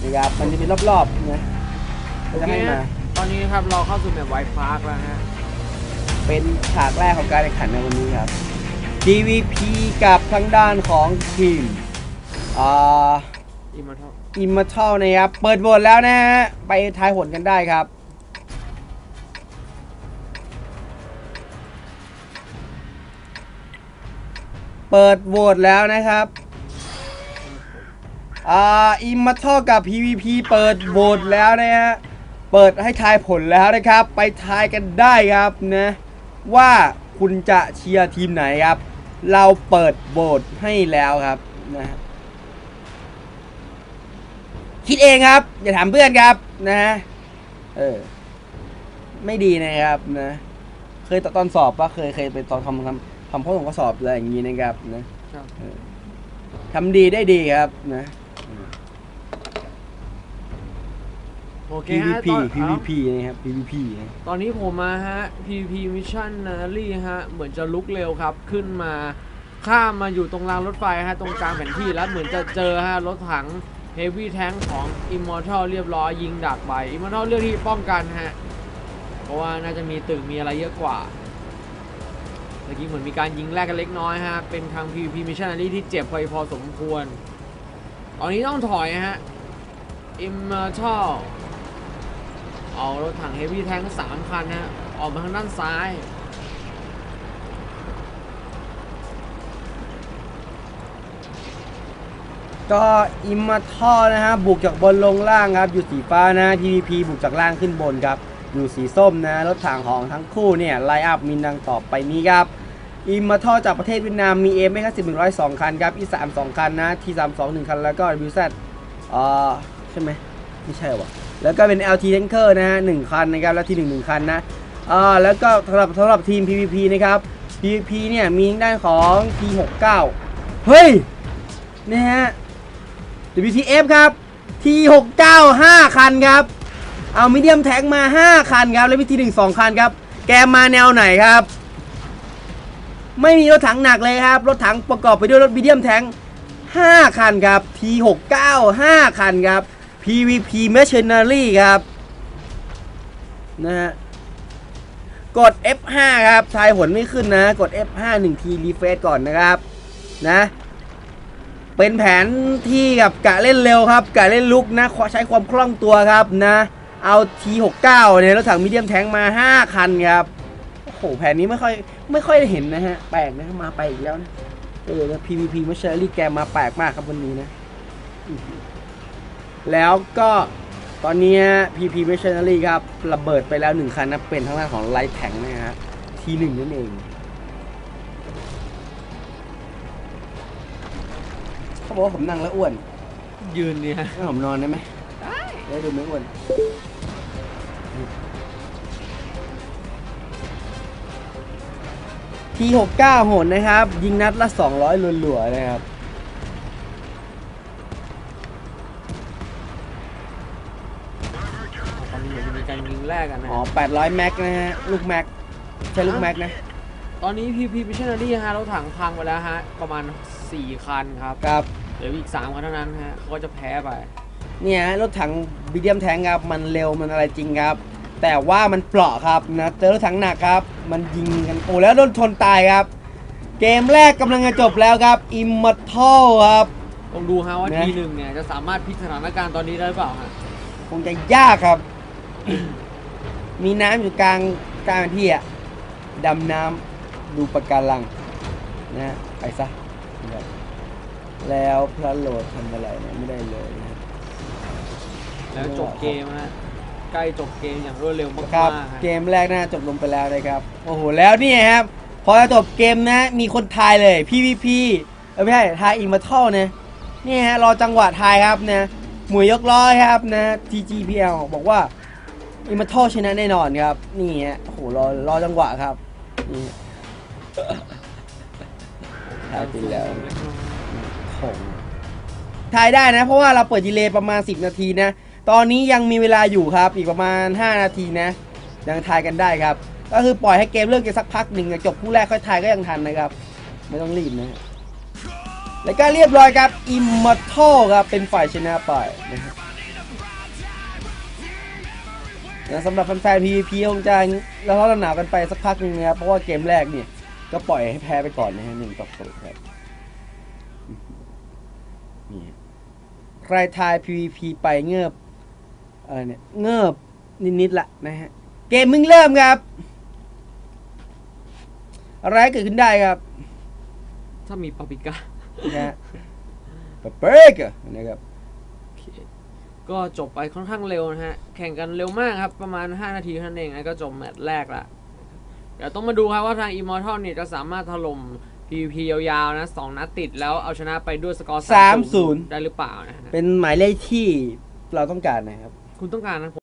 นะครับมันจะเป็นรอบๆนะก็จะให้มาตอนนี้ครับเราเข้าสู่แบบไวท์พาร์คแล้วฮะเป็นฉากแรกของการแข่งขันในวันนี้ครับ PVP กับทางด้านของทีมImmortal นะครับเปิดโหวตแล้วนะฮะไปทายผลกันได้ครับเปิดโหวตแล้วนะครับImmortal กับ PVP เปิดโหวตแล้วนะฮะเปิดให้ทายผลแล้วนะครับไปทายกันได้ครับนะว่าคุณจะเชียร์ทีมไหนครับเราเปิดโหวตให้แล้วครับนะคิดเองครับอย่าถามเพื่อนครับนะไม่ดีนะครับนะเคยตอนสอบปะเคยไปตอนทำข้อสอบอะไรอย่างนี้นะครับนะทำดีได้ดีครับนะโอเคฮะ PVP นะครับ PVP ตอนนี้ผมมาฮะ PVP Mission Nary ฮะเหมือนจะลุกเร็วครับขึ้นมาข้ามมาอยู่ตรงรางรถไฟฮะตรงกลางแผนที่แล้วเหมือนจะเจอฮะรถถัง Heavy Tank ของ Immortal เรียบร้อยยิงดักไป Immortal เลือกที่ป้องกันฮะเพราะว่าน่าจะมีตึกมีอะไรเยอะกว่าเมื่อกี้เหมือนมีการยิงแลกกันเล็กน้อยฮะเป็นทาง PVP Mission Nary ที่เจ็บไปพอสมควรตอนนี้ต้องถอยฮะ Immortalเอารถถัง Heavy Tank 3 คันฮะออกมาทางด้านซ้ายก็Immortalนะฮะบุกจากบนลงล่างครับอยู่สีฟ้านะ PVP บุกจากล่างขึ้นบนครับอยู่สีส้มนะรถถังของทั้งคู่เนี่ยไลน์อัพมีดังต่อไปนี้ครับImmortal จากประเทศเวียดนามมี M110-102 คันครับ E3 2 คันนะ T32 1 คันแล้วก็ WZ ใช่ไหมไม่ใช่วะแล้วก็เป็น LT Tanker นะฮะ1 คันนะครับแล้ว T1 1 คันนะแล้วก็สำหรับทีม PVP นะครับ PVP เนี่ยมีด้านของ T69 เฮ้ยนะฮะ WTF ครับ T69 5 คันครับเอามีเดียมแท็กมา5 คันครับแล้ว T1 2 คันครับแกมาแนวไหนครับไม่มีรถถังหนักเลยครับรถถังประกอบไปด้วยรถมีเดียมแท็ก5 คันครับ T69 5 คันครับ PVP Mercenary ครับนะฮะกด F5 ครับทายผลไม่ขึ้นนะกด F5 1 ทีรีเฟรชก่อนนะครับนะเป็นแผนที่กับกะเล่นเร็วครับกะเล่นลุกนะใช้ความคล่องตัวครับนะเอา T69 เนี่ยรถถังมีเดียมแท็งมา5 คันครับโอ้โหแผนนี้ไม่ค่อยได้เห็นนะฮะแปลกนะมาไปอีกแล้วนะPVP Mercenary แกมาแปลกมากครับวันนี้นะแล้วก็ตอนนี้ PVP Mercenary ครับระเบิดไปแล้ว1 คันนะเป็นทางด้านของไลท์แทงนะฮะT1นั่นเองเขาบอกว่าผมนั่งแล้วอ้วนยืนเนี่ยให้ผมนอนได้ไหมได้ดูไม่อ้วนT69 โหดนะครับยิงนัดละ200รัวๆนะครับตอนนี้จะมีการยิงแรกกันนะ 800แม็กนะฮะลูกแม็กใช่ลูกแม็กนะตอนนี้ PVP Missionary ฮะรถถังพังไปแล้วฮะประมาณ4 คันครับเดี๋ยวอีก3 คันเท่านั้นฮะเขาก็จะแพ้ไปเนี่ยรถถังมีเดียมแทงครับมันเร็วมันอะไรจริงครับแต่ว่ามันเปราะครับนะเจอรถถังหนักครับมันยิงกันโอ้แล้วโดนชนตายครับเกมแรกกำลังจะจบแล้วครับ Immortal ครับต้องดูฮะว่าทีหนึ่งเนี่ยจะสามารถพลิกสถานการณ์ตอนนี้ได้หรือเปล่าฮะคงจะยากครับ มีน้ำอยู่กลางที่อะดำน้ำดูปะการังนะไปซะแล้วพระโหลดทำอะไรเนี่ยไม่ได้เลยนะแล้วจบเกมฮะใกล้จบเกมอย่างรวดเร็วมากครับเกมแรกน่าจบลงไปแล้วนะครับโอ้โหแล้วนี่ครับพอจะจบเกมนะมีคนทายเลย PVP ไม่ใช่ทายImmortalนะนี่ฮะรอจังหวะทายครับนะหมวยยกล้อครับนะ TGPL บอกว่าImmortalชนะแน่นอนครับนี่ฮะโอ้โหรอจังหวะครับนี่ทายไปแล้วทายได้นะเพราะว่าเราเปิดดีเลย์ประมาณ10 นาทีนะตอนนี้ยังมีเวลาอยู่ครับอีกประมาณ5 นาทีนะยังทายกันได้ครับก็คือปล่อยให้เกมเลิกกันสักพักหนึ่งจบคู่แรกค่อยทายก็ยังทันนะครับไม่ต้องรีบนะแล้วก็เรียบร้อยครับImmortalครับเป็นฝ่ายชนะไปนะครับนะสำหรับแฟนๆ PVP คงจะแล้วเราหนาวกันไปสักพักหนึงนะครับเพราะว่าเกมแรกเนี่ยก็ปล่อยให้แพ้ไปก่อนนะฮะ1-0ครับนี่ใครทาย PVP ไปเงือบอะไรเนี่ยเงือบนิดๆละนะฮะเกมมึงเริ่มครับอะไรเกิดขึ้นได้ครับถ้ามีปาปิก้านะฮะเปิกนะครับก็จบไปค่อนข้างเร็วนะฮะแข่งกันเร็วมากครับประมาณ5 นาทีเท่านั้นเองก็จบแมตช์แรกละเดี๋ยวต้องมาดูครับว่าทาง Immortal เนี่ยจะสามารถถล่ม PVP ยาวๆนะ2 นัดติดแล้วเอาชนะไปด้วยสกอร์ 3-0 ได้หรือเปล่านะฮะเป็นหมายเลขที่เราต้องการนะครับคุณต้องการนะ